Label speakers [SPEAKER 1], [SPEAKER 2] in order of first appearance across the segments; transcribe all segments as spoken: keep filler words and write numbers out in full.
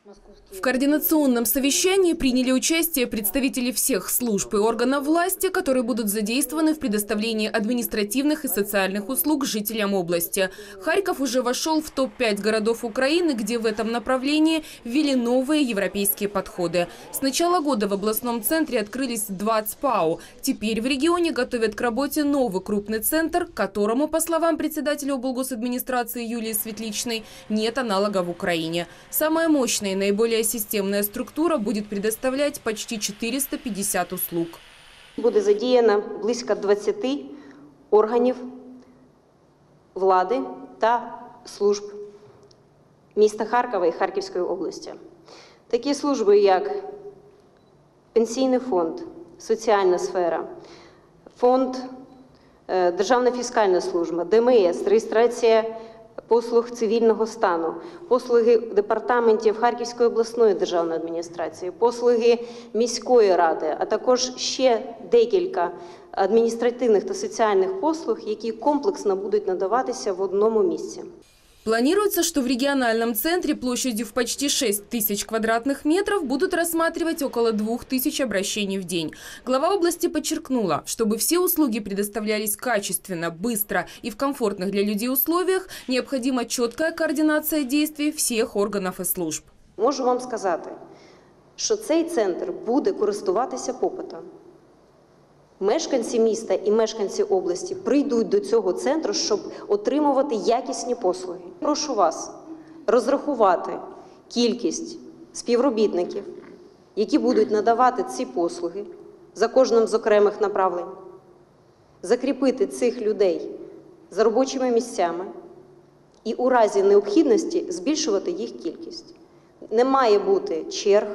[SPEAKER 1] В координационном совещании приняли участие представители всех служб и органов власти, которые будут задействованы в предоставлении административных и социальных услуг жителям области. Харьков уже вошел в топ пять городов Украины, где в этом направлении ввели новые европейские подходы. С начала года в областном центре открылись два ЦПАУ. Теперь в регионе готовят к работе новый крупный центр, которому, по словам председателя облгосадминистрации Юлии Светличной, нет аналога в Украине. Самая мощная и наиболее системная структура будет предоставлять почти четыреста пятьдесят услуг.
[SPEAKER 2] Буде задіяно близько двадцяти органів влади та служб міста Харкова і Харківської області. Такі служби, як пенсійний фонд, соціальна сфера, фонд, Державна фіскальна служба, ДМС, реєстрація послуг цивільного стану, послуги департаментів Харківської обласної державної адміністрації, послуги міської ради, а також ще декілька адміністративних та соціальних послуг, які комплексно будуть надаватися в одному місці.
[SPEAKER 1] Планируется, что в региональном центре площадью в почти шесть тысяч квадратных метров будут рассматривать около двух тысяч обращений в день. Глава области подчеркнула, чтобы все услуги предоставлялись качественно, быстро и в комфортных для людей условиях, необходима четкая координация действий всех органов и служб.
[SPEAKER 2] Можу вам сказати, що цей центр буде користуватися попитом. Мешканці міста і мешканці області прийдуть до цього центру, щоб отримувати якісні послуги. Прошу вас розрахувати кількість співробітників, які будуть надавати ці послуги за кожним з окремих направлень, закріпити цих людей за робочими місцями і у разі необхідності збільшувати їх кількість. Не має бути черг.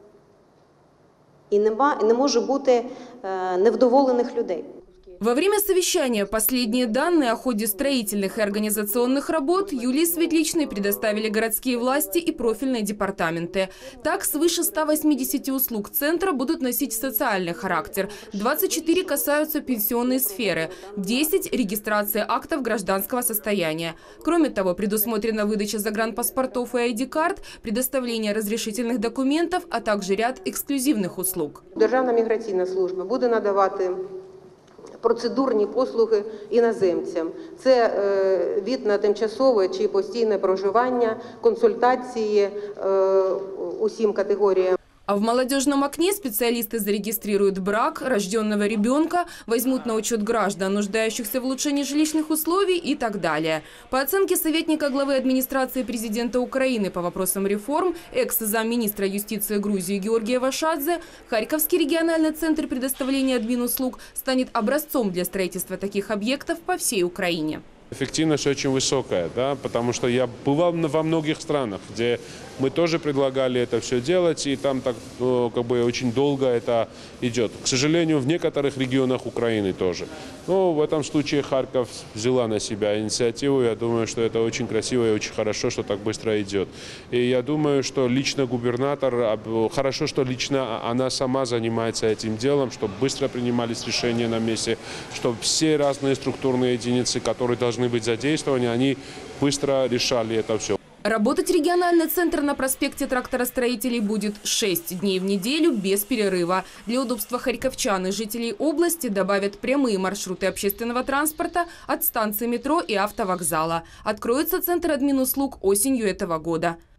[SPEAKER 2] И не может быть невдоволенных людей.
[SPEAKER 1] Во время совещания последние данные о ходе строительных и организационных работ Юлии Светличной предоставили городские власти и профильные департаменты. Так, свыше ста восьмидесяти услуг центра будут носить социальный характер. двадцать четыре касаются пенсионной сферы, десять – регистрации актов гражданского состояния. Кроме того, предусмотрена выдача загранпаспортов и ай ди-карт, предоставление разрешительных документов, а также ряд эксклюзивных услуг.
[SPEAKER 3] Державна міграційна служба буде надавати процедурні послуги іноземцям. Це від на тимчасове чи постійне проживання, консультації усім категоріям.
[SPEAKER 1] А в молодежном окне специалисты зарегистрируют брак, рожденного ребенка, возьмут на учет граждан, нуждающихся в улучшении жилищных условий и так далее. По оценке советника главы администрации президента Украины по вопросам реформ, экс-замминистра юстиции Грузии Георгия Вашадзе, Харьковский региональный центр предоставления админуслуг станет образцом для строительства таких объектов по всей Украине.
[SPEAKER 4] Эффективность очень высокая, да, потому что я бывал во многих странах, где мы тоже предлагали это все делать, и там так, ну, как бы очень долго это идет. К сожалению, в некоторых регионах Украины тоже. Но в этом случае Харьков взяла на себя инициативу. Я думаю, что это очень красиво и очень хорошо, что так быстро идет. И я думаю, что лично губернатор, хорошо, что лично она сама занимается этим делом, чтобы быстро принимались решения на месте, чтобы все разные структурные единицы, которые должны быть задействованы, они быстро решали это все.
[SPEAKER 1] Работать региональный центр на проспекте Тракторостроителей будет шесть дней в неделю без перерыва. Для удобства харьковчан и жителей области добавят прямые маршруты общественного транспорта от станции метро и автовокзала. Откроется центр админуслуг осенью этого года.